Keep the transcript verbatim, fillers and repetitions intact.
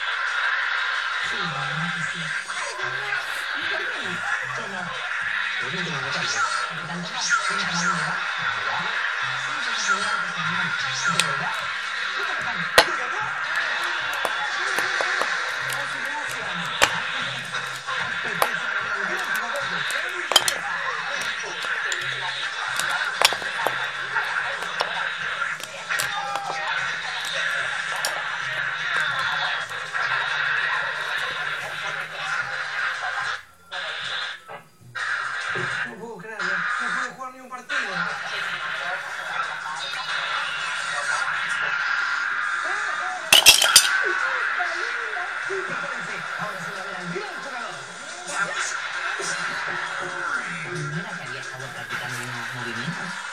Sí, la verdad que sí. ¿Y por qué no? Yo no. Por último, no tanto. ¿Porque tanto no? ¿Tienes a nadie de edad? ¿Verdad? Sí, yo te podía antes de mal. ¿De verdad? ¿Qué te pasa? ¿De verdad? Muchas gracias. No puedo creerlo. No puedo jugar ni un partido. Espérense, ahora se va a ver al gran jugador. ¿No era que había estado practicando unos movimientos?